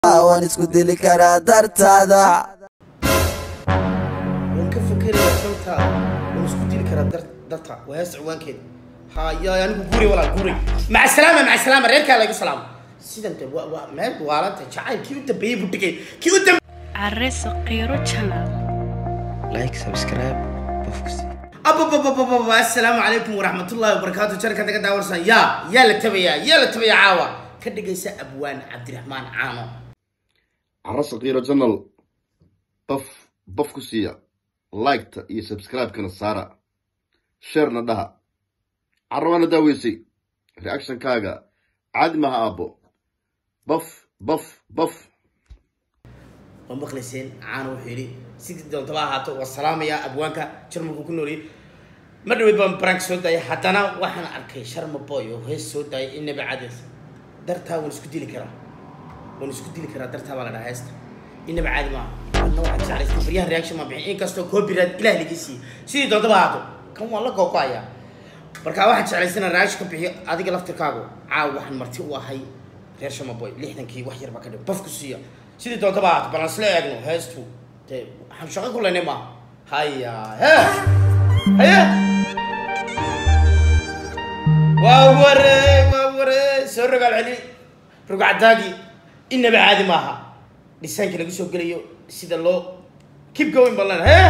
waan isku dili karaa dartaada ka fikiraya sababta waan isku dili karaa darta waa socwaankeed haya anigu guri wala guri ma salaama reerka laga salaamo sidan waa meel waalanta jacayl kii u dambeeyay butigay kii u dambeeyay arres qiro channel like subscribe السلام عليكم ورحمة الله وبركاته. شركة كذا داورسان يا لتبيا عاوة كده جيسا أبوان عبد الرحمن عانو عرس غير جنرال بف كسية لايك سبسكرايب كنا سارة شيرنا ده عروانا داويسي رياكشن كاغا عاد ما أبو بف ومخلصين عانو حيري سيدي دون طبعا هاتو والسلام يا أبوانك شرمكو كنوري مدوي بام برانك سوداي حتىنا waxaan arkay sharma boy oo hees sooday inaba cadeys dartaa waan isku dili karaa dartaa wala dhaaysta inaba caadi ma anna waxa jeclaysta bariyaha reaction ma bixin kasto copyright ilaah ligisi sidii doodaba haato kan waa la gooqaya marka waxa jeclaysana raash ka bixiyo adiga laftirkaagu caaw waxaan marti u ahay reer sharma boy 60kii wax yar ba ka dhig bafku siiya sidii doodaba haato balance la eegno heestu waxaan shaqo ku leenay ma haya هيا واوري سرق العلي رقع داقي إنما عادي معها لسانك لقي سوق ليو سيد الله keep going بالله ها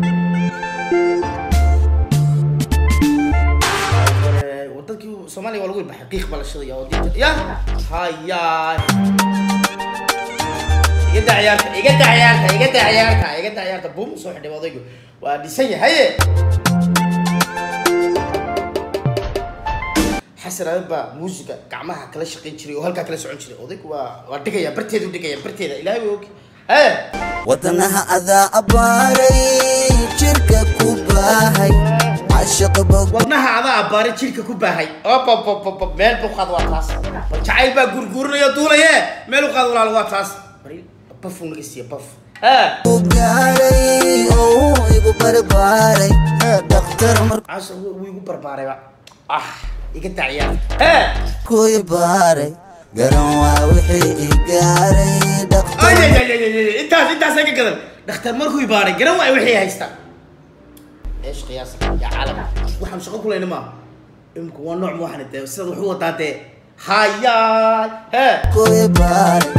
وطنك سومالي ولا قول بحقيقة بلا شيء يا هيا يقطع عيالك بوم صح دي وضيقو وديسيه هيا حسن هذا موسيقى كعمها كلا شقين شري وهلك كلا سعون شري وضيق ودقيا برتيدا إلهي وك وطنها أذى أباري شركة كوباهي عشق بق وطنها أذى أباري شركة كوباهي أوب ميل بخاط واتلاس شعيل بقى غرغور يا طولة يا ميل بخاط ولا واتلاس بريل بف ونقصي بف بقاري أو يبو برباري دكتور مر عشان ويبو برباري بقى يقطع عيال كوي باري قروا وحي إيقاري دكتور انت ساكن كذا دكتور مركو يباري قروا وحي هايستا ايش قياسك يا عالم وحنا شغل كلنا ما يمكن هو نوع واحد انت استاذ وحو طاطي هيا كوي باري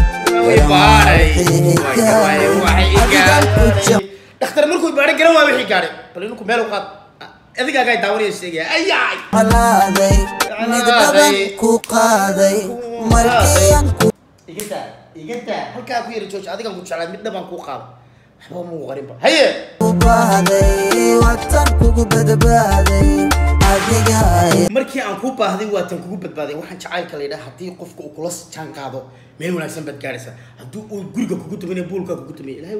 دكتور مركو يباري قروا وحي قاري بل انكم مالو قاد adiga ay daawariyo sheegay ayay halaaday mid badan ku qaaday markiyan ku igita halka ku yiri jooj adiga ku jeclaa mid dhaban ku qaado waxba ma ugu qarinba haye ku baaday watan kugu badbaaday adiga markii aan ku baahday watan kugu badbaaday waxaan jacaylka leeyahay hadii qofku uu kula jaan qaado meel wanaagsan bad gaaraysa hadii uu guriga kugu tuminay buulka kugu tuminay ilaahay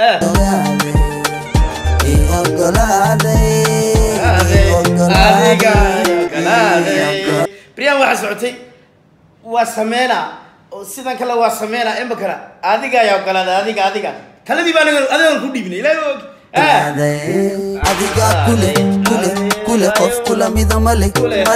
بريان واحد سعودي وسمينا وسيدان كلا وسمينا إما كلا أديكا يا كلا أديكا كلا دي بانه أديكا كودي بني لا يوك أديكا كل قف كل ميدا مالك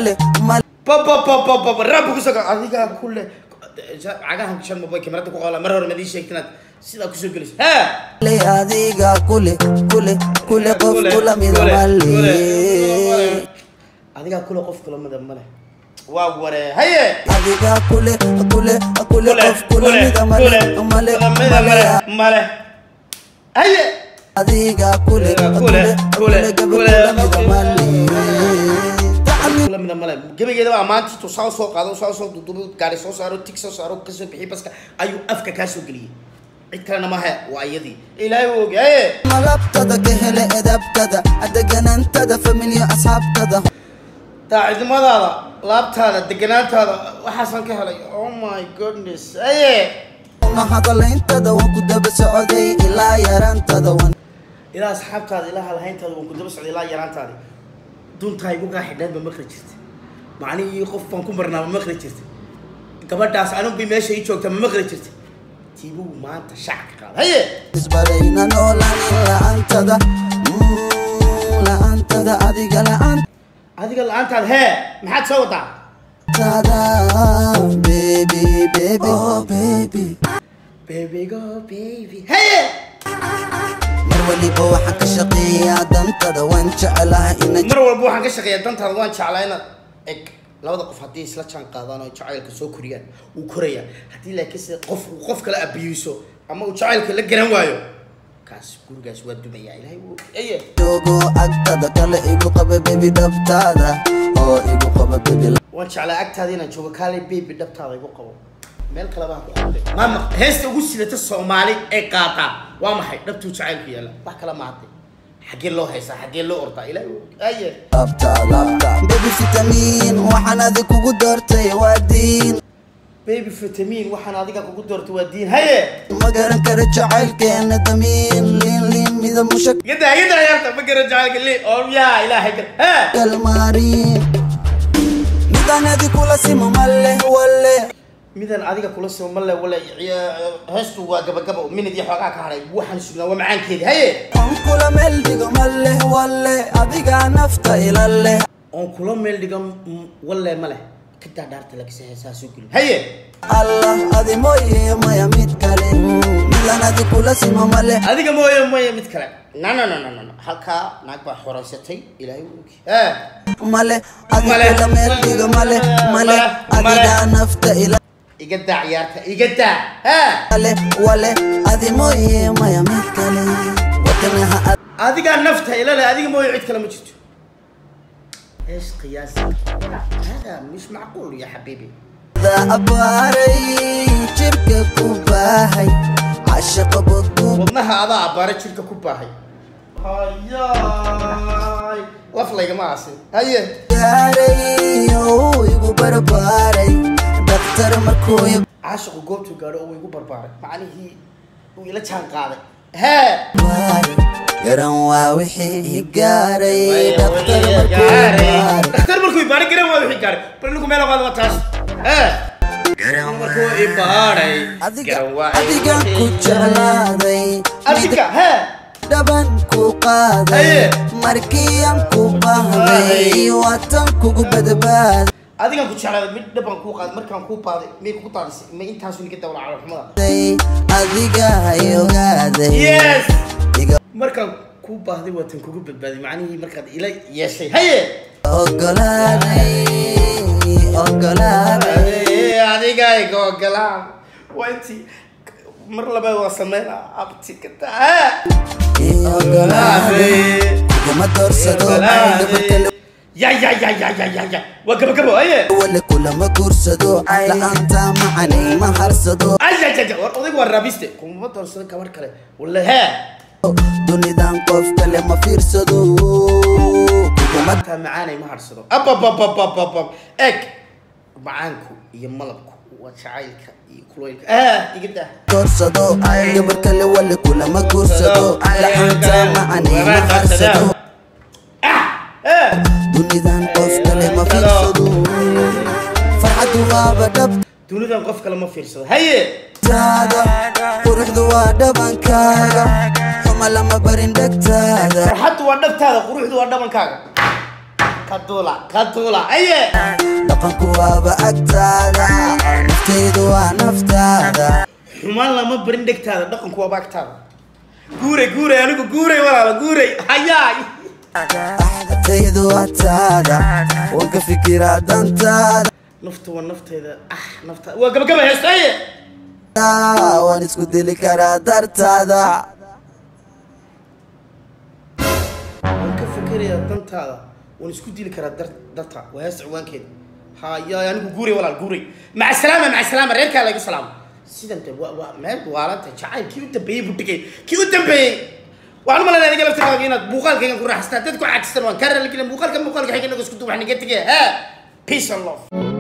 بابا رابو كسر أديكا كل عجاهم كشان مباي كاميرا تقول مرة ما دي شيء كنت سيدا كسر جلس لي أديكا كل قف كل ميدا مالك أديكا كل قف كل ميدا مالك واوري هيا أديكا كل قف كل ميدا مالك هيا أديكا كل كل من الملأ جميع كده أمانتي تصاو سوق هذا تصاو سوق دوبي كاري سوق سارو تيكسو سارو كسر بحي بس أيو أفكا كاسو قلي إتكلنا ما هي وعيدي إلهي وجه ملابتدا كهلا إدابتدا أدقنا انتدا فمليا أصحاب تدا تعيد ماذا لابتدا دقنات هذا وحسن كهلا oh my goodness أيه ما هذا اللي انتدا وكنت بسعودي إلا يرانتدا إلى أصحاب تدا إلى هالهين تدا وكنت بسعودي إلا يرانتدا دون تايبو قاعد ما مخرجت معني يخف فنكم برنامج مخرجت قبل داس أنا بمشي يشوك تم مخرجت تيبو ما أنت شعك قال هي إسبرينا نولا لا أنت دا أديك لا أنت هي ما حد سوى تدا بيبي oh baby baby go baby hey mar waliba waxaan ka shaqeeyaa dantada waan jeclahay inaan mar walba waxaan ka shaqeeyaa dantada waan jeclahay inaad eg labada qof haddii isla jaan qaadaan oo jacaylka soo koriyaan wuu korayaa haddii laakiinse qof kale abiyiso ama uu jacaylka la garan waayo kaas gurigaas waa dumayaa ilaahay wuu aye joogo agtada kale igu qaba baby dhabtaada oo igu qaba baby waan jeclaa agtaada inaan joogo kaale baby dhabtaada igu qabo meel kale baa ku qabtay maama heesta ugu sidata Soomaali ee qaata waa maxay dhabtu jacaylku yaala wax kala ma hadday xagee loo haysaa xagee loo ordaa ilaahay aye dhabtaada baby vitamin waxaan adiga kugu doortay waa diin baby vitamin waxaan adiga kugu doortay waa diin haye ma garan karo jacaylkeena damiin liin mida mushak yada yarta ma garan jacaylka li oo yaa ilaahay ha kalmarin midaan adiga kula simo malle walle midaan adiga kula simo malle wala heestu waa gabagaba minid iyo xogaa ka haray waxaan sugnaa waa macaankeedii haye on kula meel dhigo malle walle adiga nafta ilalle on kula meel dhigo walle male كده دارت لك سهساس وكل هيا الله هذه مويه مويه متكلة لا نادي كل سما ملة هذه مويه مويه متكلة لا هلكا ناقبة حراستي إلى يومك ملة هذه كل ملة ملة ملة هذه نفط إلى يقدع عيارته يقدع ها ملة ولا هذه مويه مويه متكلة وتنها هذه كان نفتها إلى لا هذه مويه عيد كلام جدّ ايش قياسك؟ هذا مش معقول يا حبيبي. ذا أباري شركة كوباهي عشق بطوب والله هذا أباري شركة كوباهي. هاي لفلا يا جماعة هيا. ياري يو برباري دكتور مركوي عاشق وقوتو قالوا يقول برباري معني هي ويلا كان قاعد. ها. قرن وحي قاري دكتور مركوي باري قرن وحي قاري بلنكم ميلا قادوا تاس قرن مركوي باري قرن وحي أديك كجلادي أديك ها دبن كو قادي مركيان كو بهدي واتن كو بدباد أديك كجلادي مد دبن كو قادي مركان كو بادي مي كو طارس ما انت هاسوني كده ولا على حمدا أديك هيو قادي يس markaan ku baahday watan kugu badbaadi macnaheedu markaad ila yeeshay haye ogolaaday adiga iga ogolaan waa intii mar labaad waa sameynaa abti ka taa ogolaaday kuma doorsado ya waa gabagabo haye wala kulama guursado la'aanta macanay ma harsado war odaygu waa raabiste kuma doorsado gabar kale wala haa dunidan qof kale ma fiirsado kuma ta macaanay ma harsado abababababab eg macaanku iyo malabku waa jacaylka iyo kuleylka igada doorsado gabar kale wala kulama guursado la'aanta macanay ma harsado dunidan qof kale ma fiirsado farxadu waaba dhab dunidan qof kale ma fiirsado haye taada quruxdu waa dhabankaaga xuma lama barin dhegtaada farxadu waa dhabtaada quruxdu waa dhabankaaga kadula aye dhaqanku waaba agtaada naftaydu waa naftaada xuma lama barin dhegtaada dhaqanku waaba agtaada guuray anigu guuray walaala guuray hayaay naftaydu waa taada waan ka fikiraa dantaada naftu waa nafteeda naftaada waa gabagaba heestaye waan isku dili karaa dartaada waan ka fikirayaa dantaada waan isku dili karaa darta waa heesta ciwaankeeda hayaay anigu guuray walaal guuray maca salaama reerkaa laygu salaamo sidante waa meel waalanta jacayl kii u dambeeyey budhigay kii u dambeeyey waxaan malaynaa adiga laftirkaaga inaad muuqaalkaygan ku raaxaystaan dad ku caajistan waan kaa raalligeliya muuqaalka xiga inaga isku duwax naga tegaya peace and love